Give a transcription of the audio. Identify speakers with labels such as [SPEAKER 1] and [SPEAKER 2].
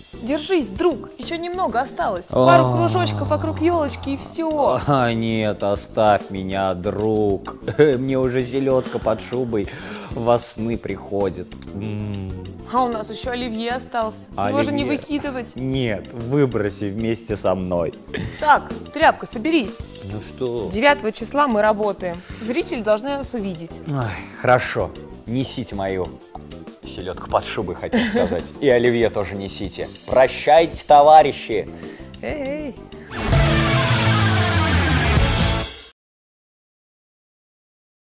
[SPEAKER 1] Держись, друг, еще немного осталось. Пару кружочков вокруг елочки и все.
[SPEAKER 2] А, нет, оставь меня, друг. Мне уже селедка под шубой во сны приходит.
[SPEAKER 1] А у нас еще оливье остался. Его же не
[SPEAKER 2] Оливье?
[SPEAKER 1] выкидывать.
[SPEAKER 2] Нет, выброси вместе со мной.
[SPEAKER 1] Так, тряпка, соберись.
[SPEAKER 2] Ну что?
[SPEAKER 1] 9 числа мы работаем. Зрители должны нас увидеть.
[SPEAKER 2] Ой, хорошо, несите мою селедку под шубой, хотел сказать. И оливье тоже несите. Прощайте, товарищи.
[SPEAKER 1] Эй, эй.